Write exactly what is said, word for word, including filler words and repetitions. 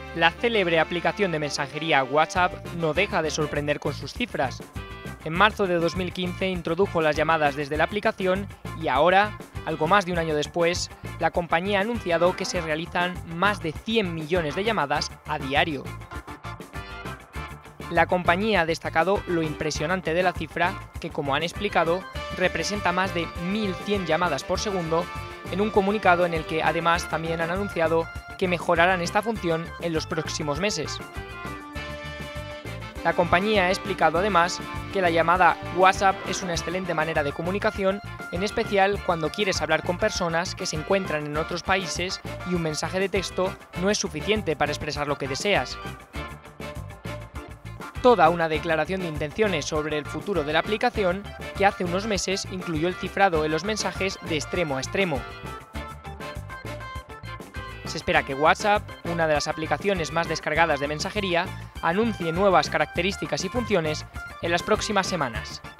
La célebre aplicación de mensajería WhatsApp no deja de sorprender con sus cifras. En marzo de dos mil quince introdujo las llamadas desde la aplicación y ahora, algo más de un año después, la compañía ha anunciado que se realizan más de cien millones de llamadas a diario. La compañía ha destacado lo impresionante de la cifra, que como han explicado, representa más de mil cien llamadas por segundo, en un comunicado en el que además también han anunciado que mejorarán esta función en los próximos meses. La compañía ha explicado además que la llamada WhatsApp es una excelente manera de comunicación, en especial cuando quieres hablar con personas que se encuentran en otros países y un mensaje de texto no es suficiente para expresar lo que deseas. Toda una declaración de intenciones sobre el futuro de la aplicación que hace unos meses incluyó el cifrado en los mensajes de extremo a extremo. Se espera que WhatsApp, una de las aplicaciones más descargadas de mensajería, anuncie nuevas características y funciones en las próximas semanas.